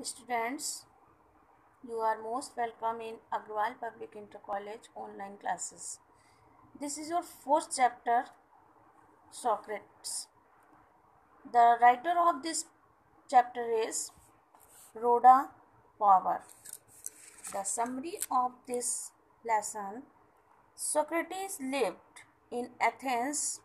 Students, you are most welcome in Agrawal Public Inter College online classes. This is your fourth chapter, Socrates. The writer of this chapter is Rhoda Power. The summary of this lesson: Socrates lived in Athens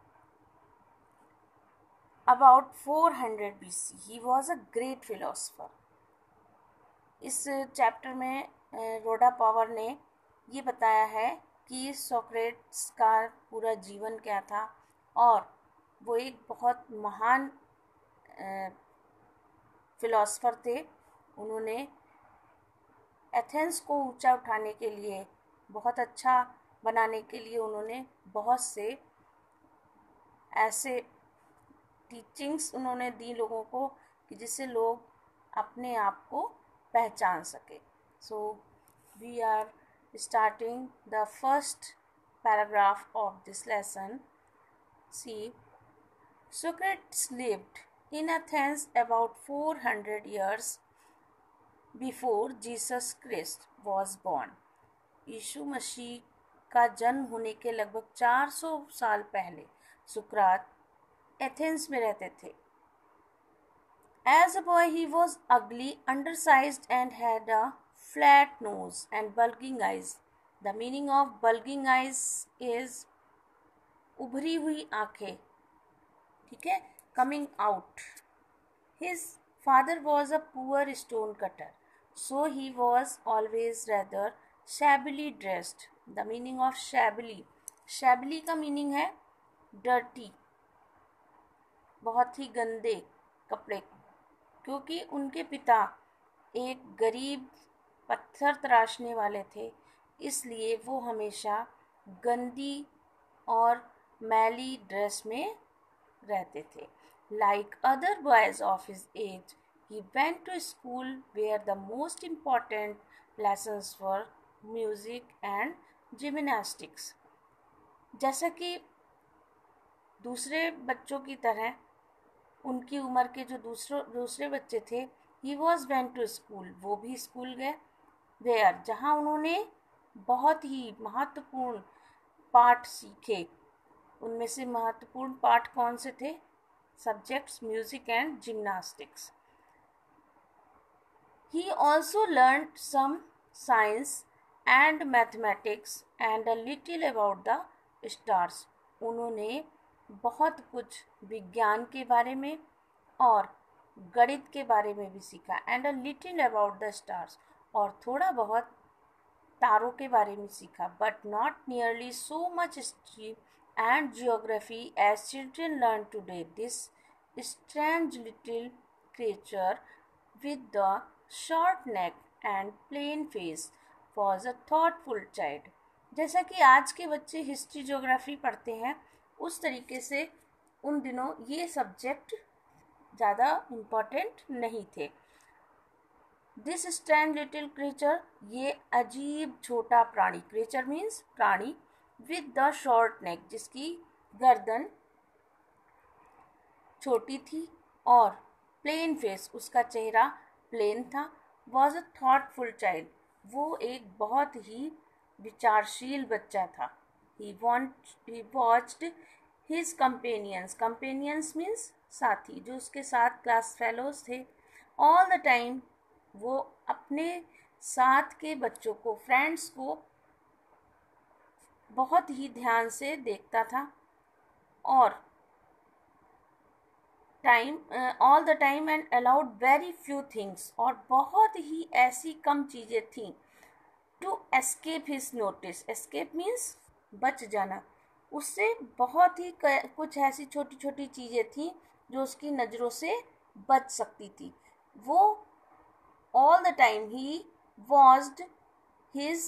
about 400 BC. He was a great philosopher. इस chapter में रोडा power ने ये बताया है कि Socrates का पूरा जीवन क्या था और वो एक बहुत महान फिलोसोफर थे। उन्होंने एथेंस को ऊंचा उठाने के लिए, बहुत अच्छा बनाने के लिए उन्होंने बहुत से ऐसे टीचिंग्स उन्होंने दी लोगों को कि जिससे लोग अपने आप को पहचान सके। So we are starting the first paragraph of this lesson. See, Socrates lived in Athens about 400 years before Jesus Christ was born. यीशु मसीह का जन्म होने के लगभग 400 साल पहले सुकरात एथेंस में रहते थे. As a boy, he was ugly, undersized, and had a flat nose and bulging eyes. The meaning of bulging eyes is उभरी हुई आंखें, ठीक है, coming out. His father was a poor stone cutter, so he was always rather shabbily dressed. The meaning of shabbily का meaning है dirty, बहुत ही गंदे कपड़े, क्योंकि उनके पिता एक गरीब पत्थर तराशने वाले थे, इसलिए वो हमेशा गंदी और मैली ड्रेस में रहते थे. Like other boys of his age, he went to school where the most important lessons were music and gymnastics. जैसा कि दूसरे बच्चों की तरह उनकी उम्र के जो दूसरे बच्चे थे, he was went to school, वो भी स्कूल गए, वेयर, जहाँ उन्होंने बहुत ही महत्वपूर्ण पाठ सीखे. उनमें से महत्वपूर्ण पाठ कौन से थे? Subjects music and gymnastics. He also learn some science and mathematics and a little about the stars. उन्होंने बहुत कुछ विज्ञान के बारे में और गणित के बारे में भी सीखा. And a little about the stars, और थोड़ा बहुत तारों के बारे में सीखा. But not nearly so much history and geography as children learn today. This strange little creature with the short neck and plain face was a thoughtful child. जैसा कि आज के बच्चे हिस्ट्री जियोग्राफी पढ़ते हैं, उस तरीके से उन दिनों ये सब्जेक्ट ज़्यादा इम्पोर्टेंट नहीं थे. दिस स्ट्रेंज लिटिल क्रीचर, ये अजीब छोटा प्राणी, क्रीचर मीन्स प्राणी, विद द शॉर्ट नेक, जिसकी गर्दन छोटी थी और प्लेन फेस, उसका चेहरा प्लेन था. वॉज अ थॉटफुल चाइल्ड, वो एक बहुत ही विचारशील बच्चा था. He watched his companions. Companions means साथी, जो उसके साथ क्लास फेलोज थे. All the time वो अपने साथ के बच्चों को, फ्रेंड्स को बहुत ही ध्यान से देखता था और all the time and allowed very few things, और बहुत ही ऐसी कम चीज़ें थीं to escape his notice. Escape means बच जाना. उससे बहुत ही कुछ ऐसी छोटी छोटी चीज़ें थीं जो उसकी नज़रों से बच सकती थी. वो all the time he watched his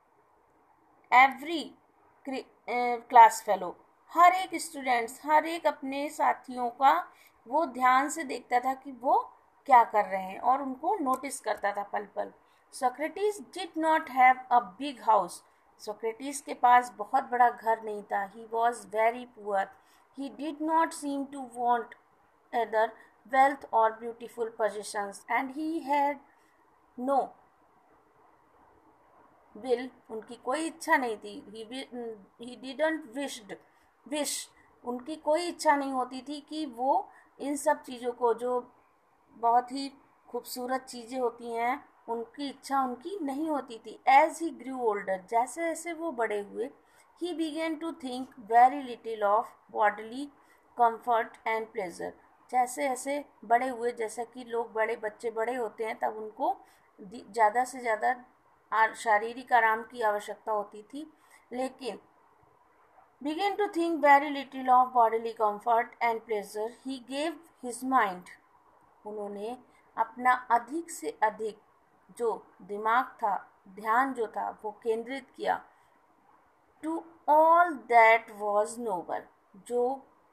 every class fellow. हर एक स्टूडेंट्स, हर एक अपने साथियों का वो ध्यान से देखता था कि वो क्या कर रहे हैं और उनको नोटिस करता था पल पल. Socrates did not have a big house. Socrates के पास बहुत बड़ा घर नहीं था. He was very poor. He did not seem to want either wealth or beautiful possessions, and he had no will, उनकी कोई इच्छा नहीं थी, he didn't wish, उनकी कोई इच्छा नहीं होती थी कि वो इन सब चीज़ों को, जो बहुत ही खूबसूरत चीज़ें होती हैं, उनकी इच्छा उनकी नहीं होती थी. एज ही ग्रू ओल्डर, जैसे जैसे वो बड़े हुए, he began to think very little of bodily comfort and pleasure. जैसे जैसे बड़े हुए, जैसा कि लोग बच्चे बड़े होते हैं, तब उनको ज़्यादा से ज़्यादा शारीरिक आराम की आवश्यकता होती थी, लेकिन began to think very little of bodily comfort and pleasure. He gave his mind, उन्होंने अपना अधिक से अधिक जो दिमाग था, ध्यान जो था, वो केंद्रित किया to all that was noble, जो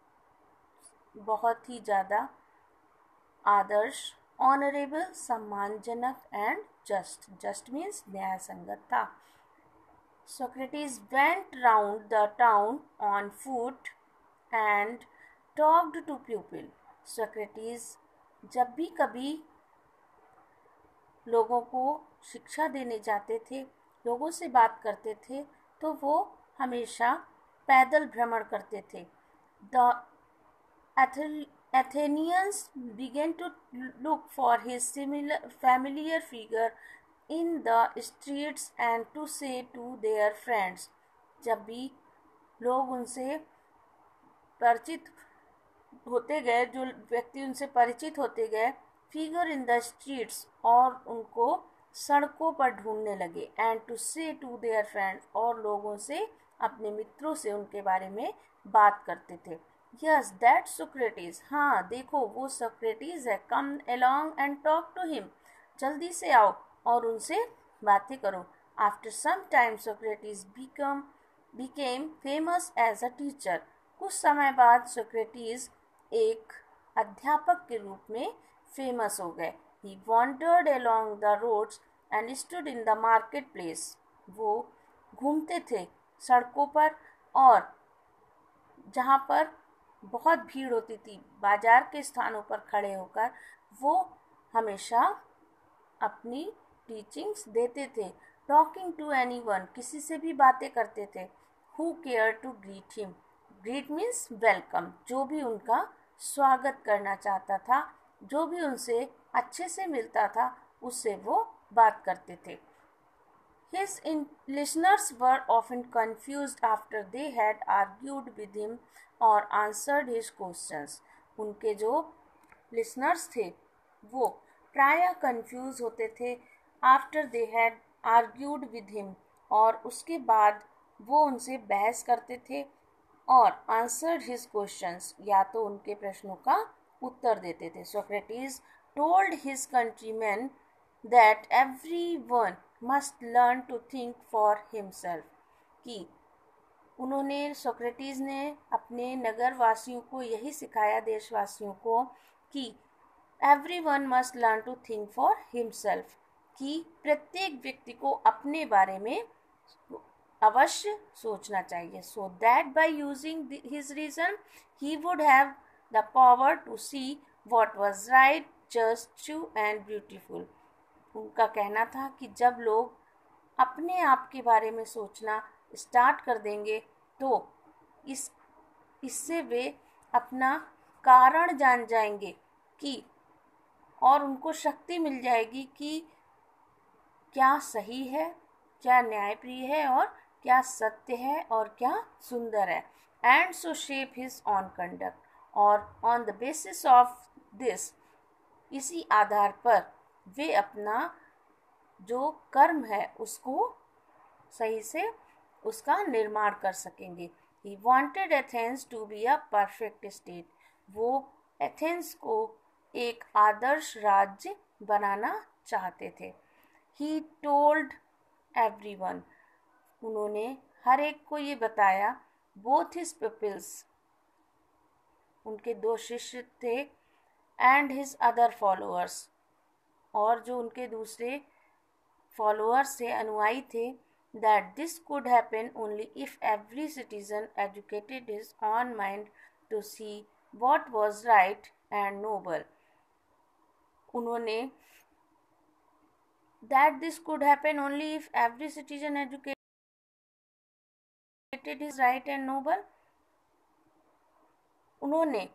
बहुत ही ज़्यादा आदर्श, ऑनरेबल, सम्मानजनक एंड जस्ट मीन्स न्याय संगत था. Socrates went round the town on foot and talked to pupil. Socrates जब भी कभी लोगों को शिक्षा देने जाते थे, लोगों से बात करते थे, तो वो हमेशा पैदल भ्रमण करते थे. The Athenians began to look for his familiar figure in the streets and to say to their friends. जब भी लोग उनसे परिचित होते गए, जो व्यक्ति उनसे परिचित होते गए, फिगर इन द स्ट्रीट्स, और उनको सड़कों पर ढूंढने लगे, and to say to their friends, और लोगों से, अपने मित्रों से उनके बारे में बात करते थे. यस दैट सोक्रेटिस, हाँ देखो वो सोक्रेटिस है. Come along and talk to him, जल्दी से आओ और उनसे बातें करो. After some time Socrates became famous as a teacher. कुछ समय बाद सोक्रेटिस एक अध्यापक के रूप में फेमस हो गए. He wandered along the roads and stood in the marketplace. वो घूमते थे सड़कों पर, और जहाँ पर बहुत भीड़ होती थी, बाजार के स्थानों पर खड़े होकर वो हमेशा अपनी टीचिंग्स देते थे. टॉकिंग टू एनीवन, किसी से भी बातें करते थे. Who care to greet him, greet means welcome, जो भी उनका स्वागत करना चाहता था, जो भी उनसे अच्छे से मिलता था, उससे वो बात करते थे. His listeners were often confused after they had argued with him or answered his questions. उनके जो listeners थे, वो प्रायः कंफ्यूज होते थे after they had argued with him, और उसके बाद वो उनसे बहस करते थे, और आंसर्ड हिज क्वेश्चंस, या तो उनके प्रश्नों का उत्तर देते थे. Socrates told his countryman that everyone must learn to think for himself, कि उन्होंने, सोक्रेटिस ने अपने नगर वासियों को यही सिखाया, देशवासियों को, कि everyone must learn to think for himself, कि प्रत्येक व्यक्ति को अपने बारे में अवश्य सोचना चाहिए. So that by using his reason he would have the power to see what was right, just, true and beautiful. उनका कहना था कि जब लोग अपने आप के बारे में सोचना स्टार्ट कर देंगे, तो इससे वे अपना कारण जान जाएंगे, कि और उनको शक्ति मिल जाएगी कि क्या सही है, क्या न्यायप्रिय है, और क्या सत्य है, और क्या सुंदर है. And so shape his own conduct, और on the basis of this, इसी आधार पर वे अपना जो कर्म है उसको सही से उसका निर्माण कर सकेंगे. He wanted Athens to be a perfect state. वो एथेंस को एक आदर्श राज्य बनाना चाहते थे. He told everyone, उन्होंने हर एक को ये बताया, both his pupils, उनके 2 शिष्य थे, and his other followers, और जो उनके दूसरे फॉलोअर्स थे, अनुयायी थे, that this could happen only if every citizen educated his own mind to see what was right and noble. उन्होंने that this could happen only if every citizen educated is right and noble. उन्होंने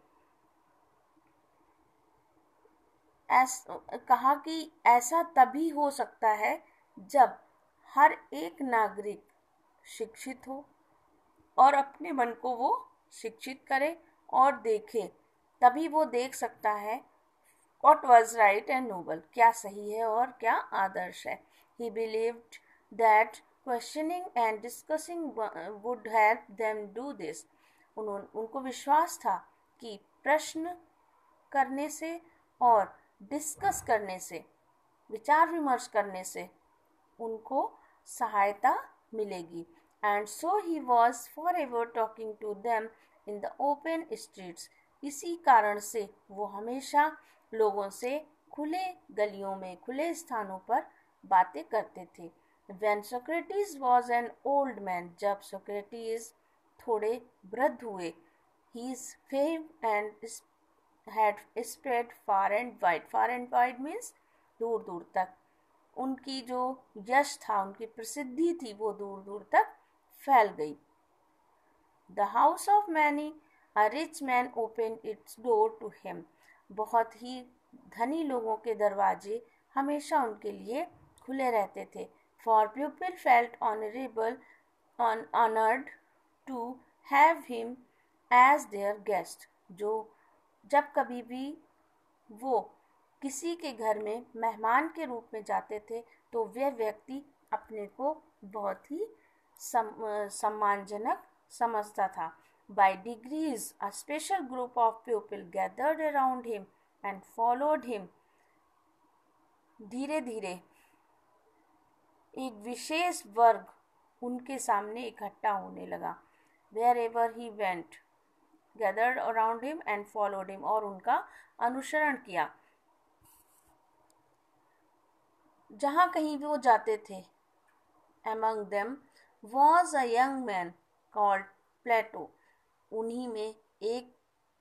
कहा कि ऐसा तभी हो सकता है जब हर एक नागरिक शिक्षित हो और अपने मन को वो शिक्षित करे और देखे, तभी वो देख सकता है what was right and noble, क्या सही है और क्या आदर्श है. He believed that questioning and discussing would help them do this. उनको विश्वास था कि प्रश्न करने से और डिस्कस करने से, विचार विमर्श करने से उनको सहायता मिलेगी. And so he was forever talking to them in the open streets. इसी कारण से वो हमेशा लोगों से खुले गलियों में, खुले स्थानों पर बातें करते थे. When Socrates was an old man, जब सोक्रेटिस थोड़े वृद्ध हुए, his fame and had spread far and wide. Far and wide means दूर दूर तक. उनकी जो यश था, उनकी प्रसिद्धि थी, वो दूर दूर तक फैल गई. The house of many a rich man opened its door to him. बहुत ही धनी लोगों के दरवाजे हमेशा उनके लिए खुले रहते थे. For people felt honored to have him as their guest. जब कभी भी वो किसी के घर में मेहमान के रूप में जाते थे तो वह व्यक्ति अपने को बहुत ही सम्मानजनक समझता था. By degrees, a special group of people gathered around him and followed him. धीरे धीरे एक विशेष वर्ग उनके सामने इकट्ठा होने लगा. Wherever he went, gathered around him and followed him, और उनका अनुसरण किया. जहाँ कहीं भी वो जाते थे. Among them was a young man called Plato. उन्हीं में एक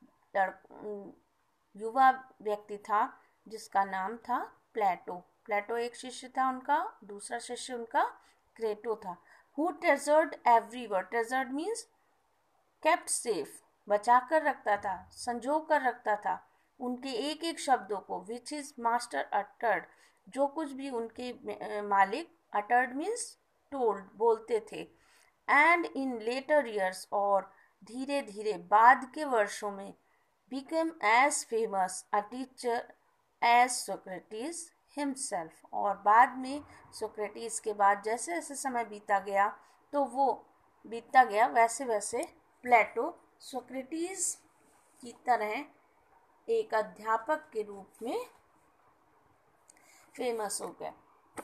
युवा व्यक्ति था जिसका नाम था प्लेटो. प्लेटो एक शिष्य था उनका, दूसरा शिष्य उनका क्रेटो था. Who treasured every word. Treasured means kept safe. बचा कर रखता था, संजो कर रखता था उनके एक एक शब्दों को. Which his master uttered. जो कुछ भी उनके मालिक, uttered means told, बोलते थे. And in later years, और धीरे धीरे बाद के वर्षों में, became as famous a teacher as Socrates himself. और बाद में सोक्रेटिस के बाद जैसे जैसे समय बीता गया तो वो बीतता गया, वैसे वैसे प्लेटो सोक्रेटिस की तरह एक अध्यापक के रूप में फेमस हो गया.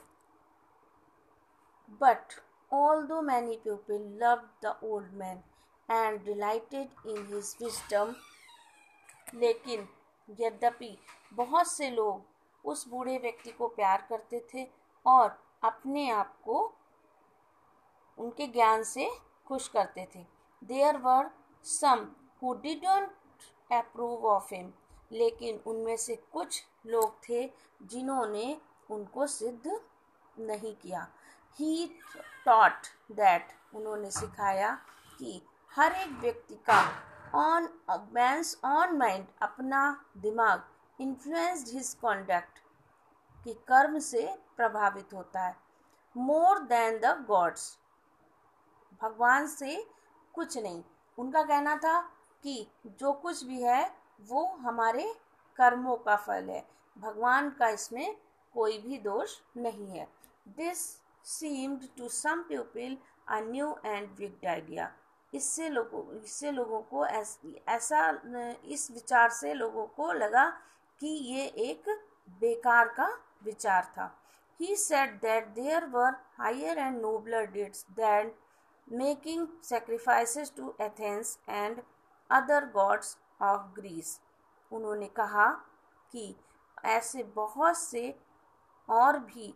But although many people loved the old man and delighted in his wisdom, लेकिन यद्यपि बहुत से लोग उस बूढ़े व्यक्ति को प्यार करते थे और अपने आप को उनके ज्ञान से खुश करते थे. There were some who didn't approve of him. लेकिन उनमें से कुछ लोग थे जिन्होंने उनको सिद्ध नहीं किया. He taught that. उन्होंने सिखाया कि हर एक व्यक्ति का man's own mind, अपना दिमाग, influenced his conduct, कि कर्म से प्रभावित होता है. More than the gods. भगवान से कुछ नहीं. उनका कहना था कि जो कुछ भी है वो हमारे कर्मों का फल है, भगवान का इसमें कोई भी दोष नहीं है. This seemed to some people a new and big idea. इससे लोगों को ऐसा इस विचार से लोगों को लगा कि ये एक बेकार का विचार था. He said that there were higher and nobler deeds than making sacrifices to Athens and other gods of Greece. उन्होंने कहा कि ऐसे बहुत से और भी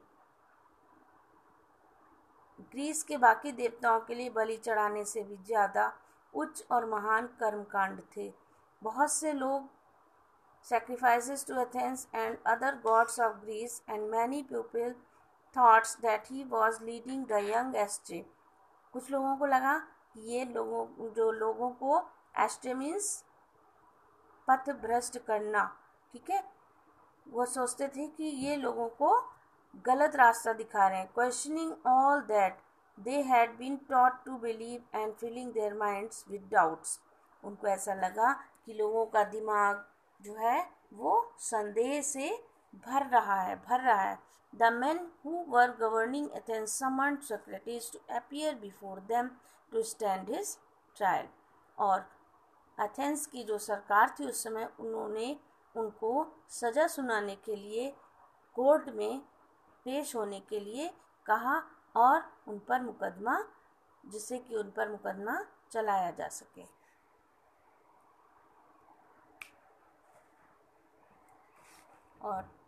ग्रीस के बाकी देवताओं के लिए बलि चढ़ाने से भी ज़्यादा उच्च और महान कर्मकांड थे. बहुत से लोग sacrifices to Athens and other gods of Greece, and many people thought that he was leading the young astray. कुछ लोगों को लगा कि ये लोगों को astray means पथ भ्रष्ट करना, ठीक है, वो सोचते थे कि ये लोगों को गलत रास्ता दिखा रहे हैं. Questioning all that they had been taught to believe and filling their minds with doubts. उनको ऐसा लगा कि लोगों का दिमाग जो है वो संदेह से भर रहा है. The men who were governing Athens summoned Socrates to appear before them to stand his trial. और एथेंस की जो सरकार थी उस समय उन्होंने उनको सज़ा सुनाने के लिए कोर्ट में पेश होने के लिए कहा और उन पर मुकदमा, जिससे कि उन पर मुकदमा चलाया जा सके. और